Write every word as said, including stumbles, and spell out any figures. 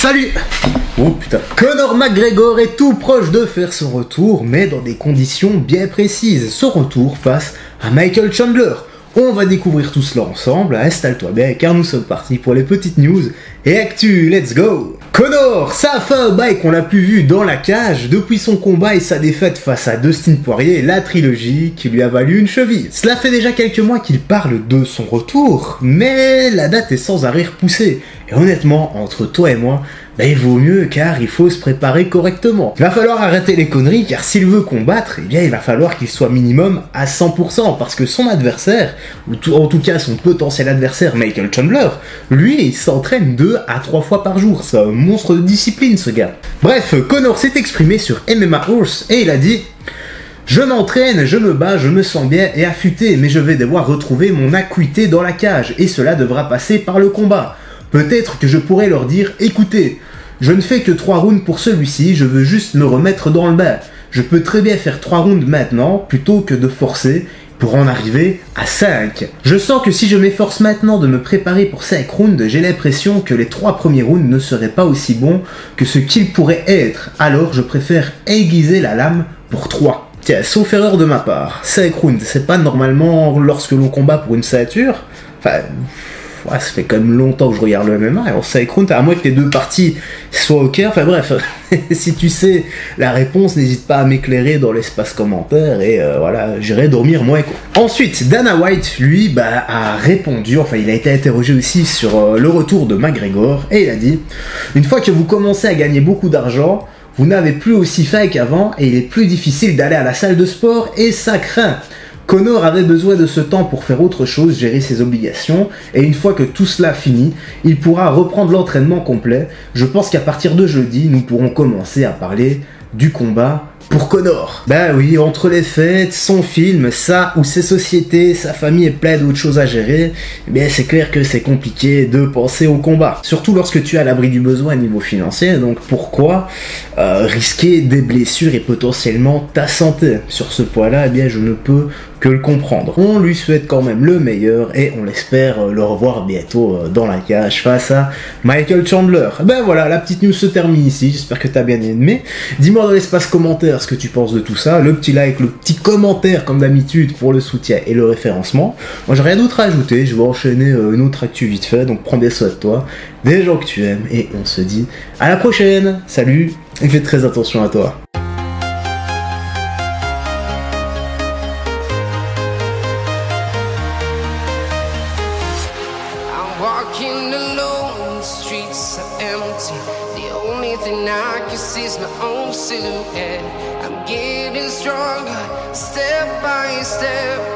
Salut! Oh putain. Conor McGregor est tout proche de faire son retour, mais dans des conditions bien précises. Son retour face à Michael Chandler. On va découvrir tout cela ensemble, installe-toi bien car nous sommes partis pour les petites news et actu, let's go! Conor, ça a fait un bail qu'on l'a plus vu dans la cage depuis son combat et sa défaite face à Dustin Poirier, la trilogie qui lui a valu une cheville. Cela fait déjà quelques mois qu'il parle de son retour, mais la date est sans arrêt repoussée. Et honnêtement, entre toi et moi, ben il vaut mieux car il faut se préparer correctement. Il va falloir arrêter les conneries car s'il veut combattre, eh bien il va falloir qu'il soit minimum à cent pour cent parce que son adversaire, ou tout, en tout cas son potentiel adversaire Michael Chandler, lui il s'entraîne deux à trois fois par jour. C'est un monstre de discipline ce gars. Bref, Conor s'est exprimé sur M M A Horse et il a dit: je m'entraîne, je me bats, je me sens bien et affûté, mais je vais devoir retrouver mon acuité dans la cage et cela devra passer par le combat. Peut-être que je pourrais leur dire, écoutez, je ne fais que trois rounds pour celui-ci, je veux juste me remettre dans le bain. Je peux très bien faire trois rounds maintenant, plutôt que de forcer, pour en arriver à cinq. Je sens que si je m'efforce maintenant de me préparer pour cinq rounds, j'ai l'impression que les trois premiers rounds ne seraient pas aussi bons que ce qu'ils pourraient être. Alors je préfère aiguiser la lame pour trois. Tiens, sauf erreur de ma part, cinq rounds, c'est pas normalement lorsque l'on combat pour une ceinture. Enfin... Ouais, ça fait quand même longtemps que je regarde le M M A et on sait à moins que les deux parties soient ok. Enfin bref, si tu sais la réponse, n'hésite pas à m'éclairer dans l'espace commentaire et euh, voilà, j'irai dormir moins quoi. Ensuite, Dana White, lui, bah, a répondu, enfin il a été interrogé aussi sur euh, le retour de McGregor et il a dit: une fois que vous commencez à gagner beaucoup d'argent, vous n'avez plus aussi faim qu'avant et il est plus difficile d'aller à la salle de sport et ça craint. Conor avait besoin de ce temps pour faire autre chose, gérer ses obligations, et une fois que tout cela finit, il pourra reprendre l'entraînement complet. Je pense qu'à partir de jeudi, nous pourrons commencer à parler du combat pour Conor. Bah oui, entre les fêtes, son film, ça ou ses sociétés, sa famille et plein d'autres choses à gérer, eh bien c'est clair que c'est compliqué de penser au combat. Surtout lorsque tu es à l'abri du besoin au niveau financier, donc pourquoi euh, risquer des blessures et potentiellement ta santé? Sur ce point-là, eh bien je ne peux que le comprendre. On lui souhaite quand même le meilleur et on l'espère le revoir bientôt dans la cage face à Michael Chandler. Ben voilà, la petite news se termine ici, j'espère que t'as bien aimé. Dis-moi dans l'espace commentaire ce que tu penses de tout ça, le petit like, le petit commentaire comme d'habitude pour le soutien et le référencement. Moi j'ai rien d'autre à ajouter, je vais enchaîner une autre actu vite fait, donc prends bien soin de toi, des gens que tu aimes et on se dit à la prochaine. Salut et fais très attention à toi. Walking alone, the streets are empty. The only thing I can see is my own silhouette. I'm getting stronger, step by step.